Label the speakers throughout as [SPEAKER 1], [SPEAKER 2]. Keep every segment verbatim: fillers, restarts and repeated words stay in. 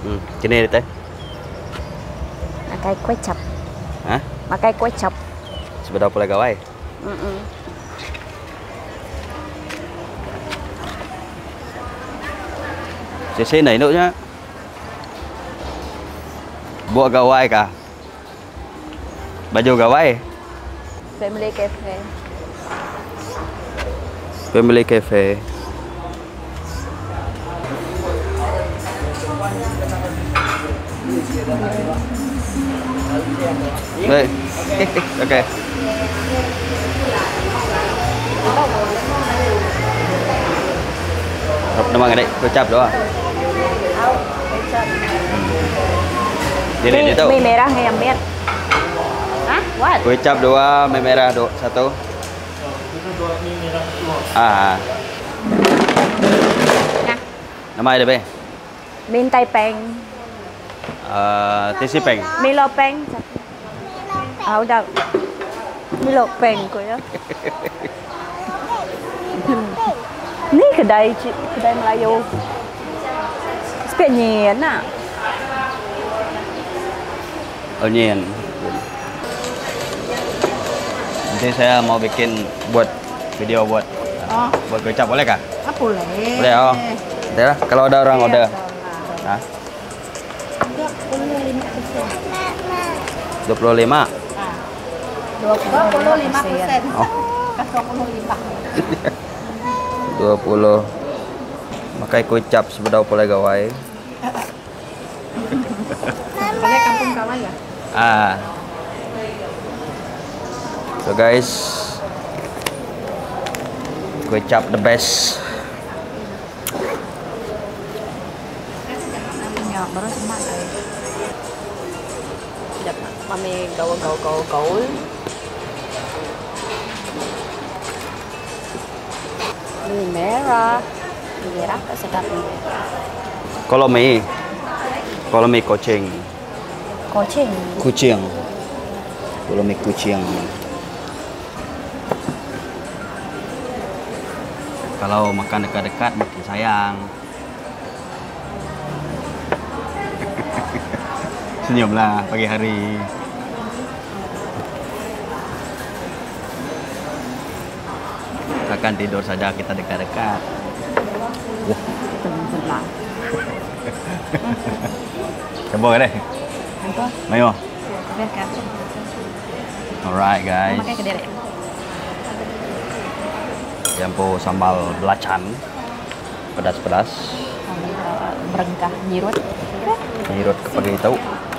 [SPEAKER 1] Hmm, sini teh.
[SPEAKER 2] Makai kue cap.
[SPEAKER 1] Hah?
[SPEAKER 2] Makai kue cap.
[SPEAKER 1] Sebedah pula gawai.
[SPEAKER 2] Mm -mm.
[SPEAKER 1] Sini này nữa nhá. Buat gawai kah? Baju gawai?
[SPEAKER 2] Family cafe.
[SPEAKER 1] Family cafe. Đây. Ok. Nama nggak deh, kecap doang. Jadi itu.
[SPEAKER 2] Mie merah yang mer. Hah? What?
[SPEAKER 1] Kue cap dua, mie merah do, satu. Ah.
[SPEAKER 2] Nah.
[SPEAKER 1] Nama ada be?
[SPEAKER 2] Min tai peng.
[SPEAKER 1] Uh, tisi peng.
[SPEAKER 2] Milo peng. Ah udah. Milo peng kok ya. Ini kedai kedai Melayu. Sepenya nak.
[SPEAKER 1] Onion. Nanti saya mau bikin buat video buat
[SPEAKER 2] Oh.
[SPEAKER 1] buat kecap boleh kah?
[SPEAKER 2] Ah, boleh.
[SPEAKER 1] Boleh oh. Nanti lah kalau ada orang order. Hah? dua puluh lima.
[SPEAKER 2] dua puluh lima persen.
[SPEAKER 1] Oh.
[SPEAKER 2] dua puluh lima.
[SPEAKER 1] dua puluh. Makai kue cap sebedau pula gawai.
[SPEAKER 2] Boleh kampung kawan ya?
[SPEAKER 1] Ah. So guys, kue cap the best.
[SPEAKER 2] Ya, baru semangat. Dapat mami gaul-gaul-gaul-gaul. Mie merah. Mie merah tak sedap ni.
[SPEAKER 1] Kalau mie, kalau mie kucing,
[SPEAKER 2] Kucing.
[SPEAKER 1] kucing, kalau mie kucing. Kalau makan dekat-dekat makin sayang. Senyumlah pagi hari. Akan tidur saja kita dekat-dekat. Wah,
[SPEAKER 2] Tentulah.
[SPEAKER 1] coba deh.
[SPEAKER 2] Apa?
[SPEAKER 1] Mayo.
[SPEAKER 2] Biarkan.
[SPEAKER 1] Alright guys.
[SPEAKER 2] Pakai kediri.
[SPEAKER 1] Jampo sambal belacan. Pedas-pedas.
[SPEAKER 2] Berengkah nyirut.
[SPEAKER 1] Nyirut ke pagi tahu.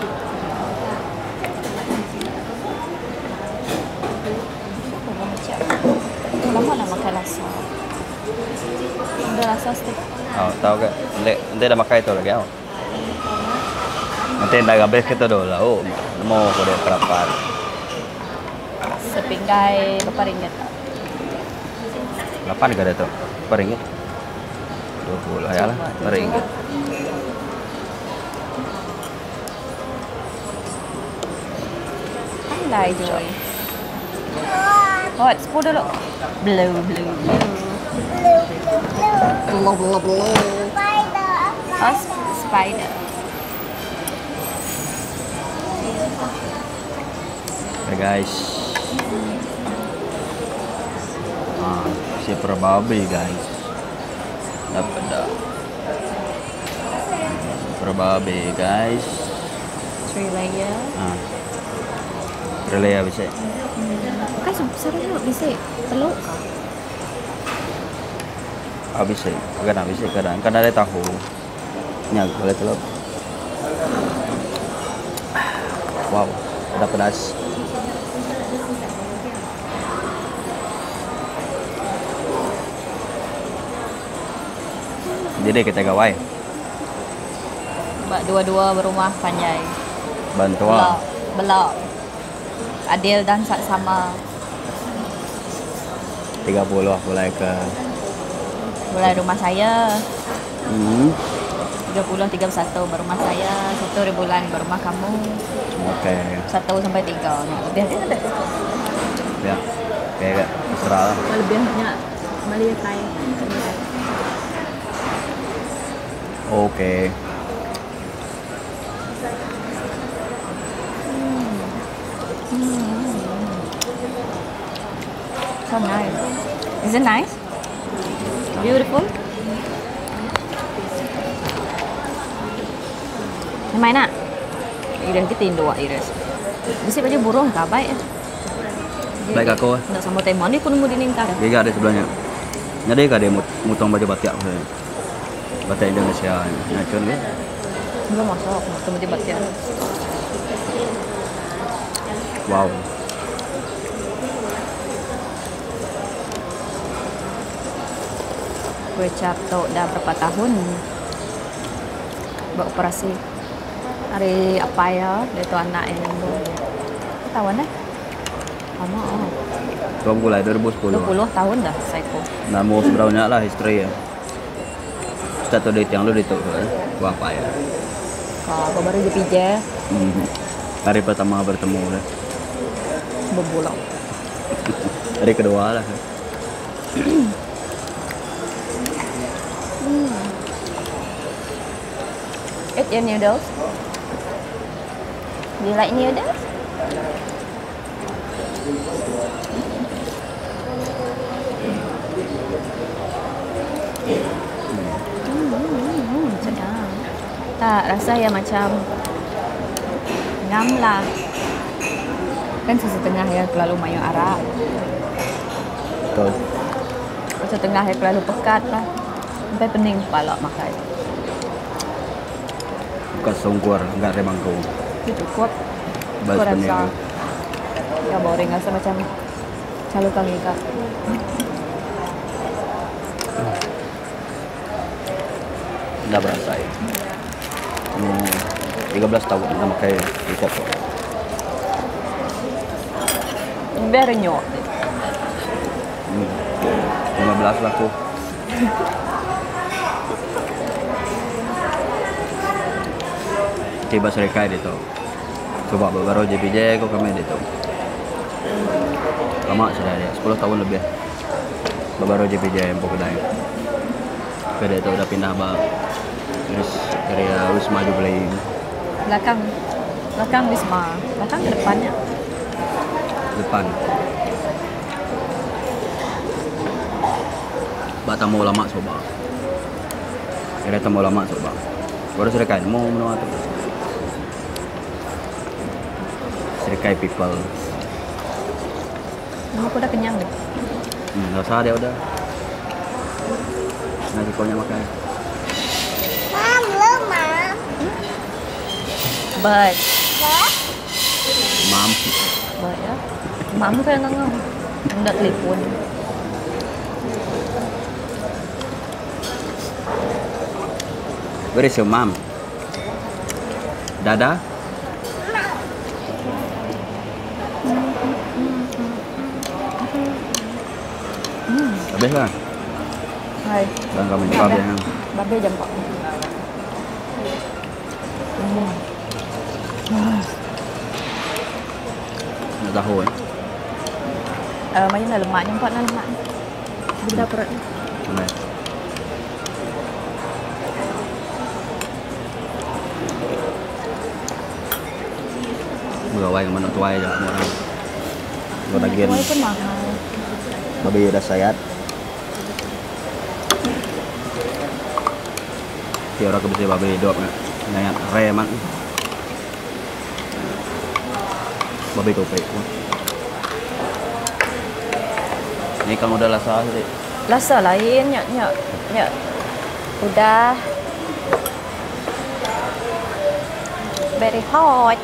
[SPEAKER 2] Lama nak makan rasa. Ada rasa stick.
[SPEAKER 1] Oh, tahu ke? Nanti, nanti dah makan itu lagi. Oh. Nanti dah habis kita dulu lah. Oh, mau kode perapat.
[SPEAKER 2] Sepinggai berapa ringgit?
[SPEAKER 1] Lapan gak ada tuh? Berapa ringgit? Dua puluh ya lah. Berapa ringgit?
[SPEAKER 2] Pandai Joy. Hot, sepuluh dulu. Blue, blue, blue. Blue, blue, blue. Spider. Oh, spider.
[SPEAKER 1] Oke guys. Ah, si perbabi guys. Dapat dah. Perbabi guys.
[SPEAKER 2] Three layer.
[SPEAKER 1] Ah. Relay habis eh.
[SPEAKER 2] Kan seru tu bisa telur kah?
[SPEAKER 1] Habis eh. Kan habis eh kadang. Kan ada tahu. Nyak boleh telur. Wow, ada pedas. Jadi kita gawai.
[SPEAKER 2] Mbak dua-dua berumah panjai.
[SPEAKER 1] Bantu
[SPEAKER 2] Belok,
[SPEAKER 1] ah.
[SPEAKER 2] belok. Adil dan sama.
[SPEAKER 1] tiga puluh mulai ke
[SPEAKER 2] Mulai rumah saya.
[SPEAKER 1] hmm.
[SPEAKER 2] tiga puluh, tiga puluh satu berumah saya. Satu bulan berumah kamu.
[SPEAKER 1] Oke.
[SPEAKER 2] Satu sampai tiga. Lebih ada.
[SPEAKER 1] Ya. Kayak terserah lah.
[SPEAKER 2] Lebihnya Maliakai.
[SPEAKER 1] Oke.
[SPEAKER 2] So nice. Is it nice? Beautiful. Yang mana? Iris cái tiền đồ Iris. Mesti baju burung kah baik.
[SPEAKER 1] Baik aku.
[SPEAKER 2] Nak sama temon ni pun mau dininta.
[SPEAKER 1] Dia ada sebelahnya. Jadi kah dia mutong baju batik saya. Batik Indonesia. Ngacun ke?
[SPEAKER 2] Belum masuk, masuk baju batik.
[SPEAKER 1] Wow.
[SPEAKER 2] Gue Capto udah berapa tahun beroperasi. Hari apa ya? Itu anak yang tahun eh? Lama oh.
[SPEAKER 1] Kau mulai dua ribu sepuluh.
[SPEAKER 2] dua puluh tahun dah Psycho.
[SPEAKER 1] Nah mau seberapa lah history ya. Satu date yang lu itu gua apa ya?
[SPEAKER 2] Kalau baru di P J.
[SPEAKER 1] Hmm. Hari pertama bertemu deh.
[SPEAKER 2] Berbulok.
[SPEAKER 1] Hari kedua lah.
[SPEAKER 2] Hmm. Eat your noodles. Do you like noodles? Hmm, hmm, sedap. Tak, rasa ya macam ngam lah. Kan setengah ya terlalu mayo arak.
[SPEAKER 1] Betul.
[SPEAKER 2] Setengah ya terlalu pekat lah. Sampai pening kepala makan.
[SPEAKER 1] Bukan songkur, enggak remangku.
[SPEAKER 2] Itu cukup.
[SPEAKER 1] Bas
[SPEAKER 2] Aku
[SPEAKER 1] pening.
[SPEAKER 2] rasa ya boring, rasa macam selalu kali kak.
[SPEAKER 1] Nggak berasa ya. Hmm, tiga belas tahun sama kayak di Kopo.
[SPEAKER 2] Very nyok.
[SPEAKER 1] Hmm, lima belas lah aku. Tiba serika itu. Coba baru J P J kok kami itu. Lama sudah dia, sepuluh tahun lebih. Baru J P J yang kedai. Kedai itu udah pindah bang. Terus dari Wisma Jubilee.
[SPEAKER 2] Belakang, belakang Wisma, belakang ke depannya.
[SPEAKER 1] Depan. Bak tamu ulama coba. Kira tamu ulama coba. Baru serika mau menua tu. Serikai people.
[SPEAKER 2] Aku udah kenyang deh.
[SPEAKER 1] Hmm, nggak usah dia udah. Nanti kau makan.
[SPEAKER 3] Mom, look, Mom.
[SPEAKER 2] But,
[SPEAKER 1] Mam.
[SPEAKER 2] but ya. Mama kayak nggak nggak telepon.
[SPEAKER 1] Where is your mom? Dada? Habis lah.
[SPEAKER 2] Hai.
[SPEAKER 1] Dan kami jawab ya.
[SPEAKER 2] Babe jam kok.
[SPEAKER 1] Nak tahu eh.
[SPEAKER 2] Eh, macam dah lemak nyempot lah lemak. Benda perut.
[SPEAKER 1] Mana? Gawai yang mana tuai je semua orang. Gua daging.
[SPEAKER 2] Kuih pun mahal.
[SPEAKER 1] Babi udah sayat. Dia orang kebetulan babi hidup nak. Nayat reman. Babi topik pun. Ini kamu udah lasa sih.
[SPEAKER 2] Rasa lain, nyak nyak nyak. Udah. Very hot.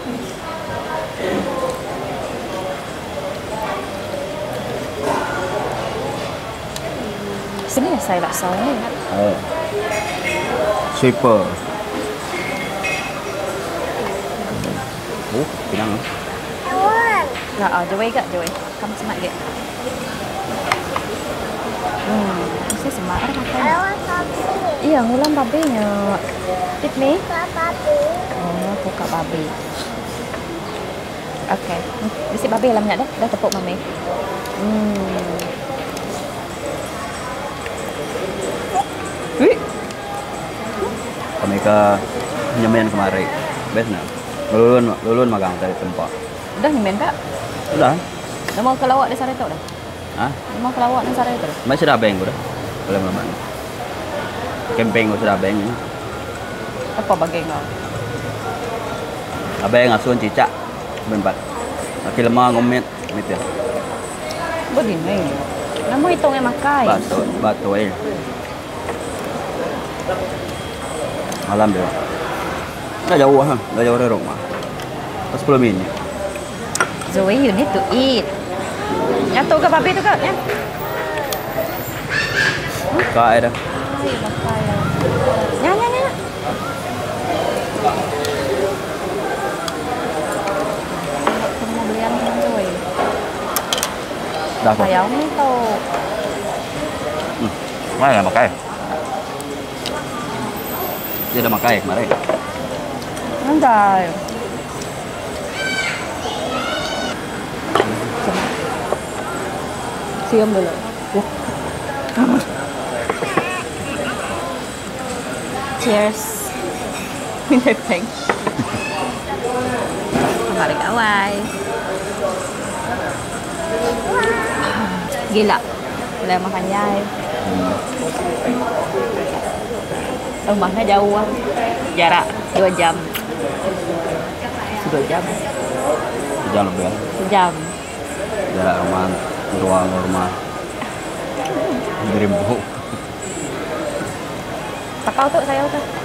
[SPEAKER 2] Sini ya saya laksa ni.
[SPEAKER 1] Oh. Sweeper. Oh, pinang.
[SPEAKER 3] I want.
[SPEAKER 2] Lah, ah, Joey kat Joey. Kamu semak dia. Hmm, mesti semak ada
[SPEAKER 3] I
[SPEAKER 2] makan.
[SPEAKER 3] want puppy.
[SPEAKER 2] Iya, ngulang babenya. Tip me.
[SPEAKER 3] Puppy.
[SPEAKER 2] Oh, buka babi. Okey. Mesti babi dalam nak dah. Dah tepuk mami. Hmm. Wih.
[SPEAKER 1] Kami ke Nyemen kemarin. Best nak. Lulun, lulun magang dari tempat.
[SPEAKER 2] Udah nyemen kak?
[SPEAKER 1] Udah.
[SPEAKER 2] Udah mau ke lawak di Sareto dah?
[SPEAKER 1] Hah?
[SPEAKER 2] Udah mau ke lawak di Sareto dah?
[SPEAKER 1] Masih sudah beng udah. Boleh malam. Camping ko sudah beng.
[SPEAKER 2] Apa bagai kau?
[SPEAKER 1] Abeng asuhan cicak. Benpat. Laki lemah ngomit gitu ya.
[SPEAKER 2] Begini. Namu hitungnya makai.
[SPEAKER 1] Batu, batu eh. Malam dia. Udah jauh ha, udah jauh dari rumah. sepuluh menit.
[SPEAKER 2] Zoe, you need to eat. Nyatu ke papi tu kak? Ya.
[SPEAKER 1] Kak ada.
[SPEAKER 2] Ay, makai. Ya, ya, ya. Aku mau belian sama Zoe.
[SPEAKER 1] Dah apa?
[SPEAKER 2] Sayang ni tau.
[SPEAKER 1] Hmm. Mana dah makai? Dia dah makai kemarin.
[SPEAKER 2] Nanti. Siam dulu. Wah. Cheers. Minta peng. Kembali kawai. Gila. Boleh makan yai. Rumahnya jauh ah. Jarak dua jam. Dua jam.
[SPEAKER 1] Sejam lebih ya.
[SPEAKER 2] Sejam.
[SPEAKER 1] Jarak rumah, ruang rumah. Beribu.
[SPEAKER 2] Takau tuh saya tuh.